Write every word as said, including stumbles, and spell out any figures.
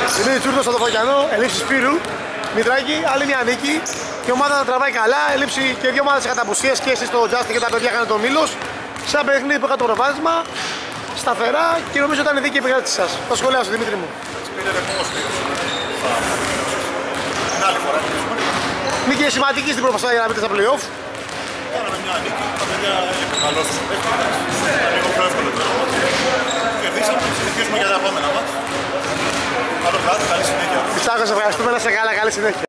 Δημήτρη Τσούρτος στο Δοφοκιανό, ελήψη Σπύρου, Μητράκη, άλλη μια νίκη. Η ομάδα τα τραβάει καλά, έλειψη και δύο ομάδες είχαν απουσίες και εσείς στο Justin και τα παιδιά είχαν τον Μήλος. Σε ένα παιχνίδι που είχα το προβάδισμα, σταθερά και νομίζω ήταν η δίκαιη επικράτηση σας. Το σχολιάσω, Δημήτρη μου. Νίκη σημαντική στην προπαστά για να μπείτε στα play-off. Κάναμε μια νίκη, τα παιδιά έλειπε καλώς στο παιχνίδι. Ήταν λίγο πιο εύκολο το έργο. Κερδίσαμε, συνεχίζουμε για τα επόμενα μας. Καλό βράδυ, καλή συνέχεια. Φυσάκο, σε ευχαριστούμε, να σε καλά, καλή συνέχεια.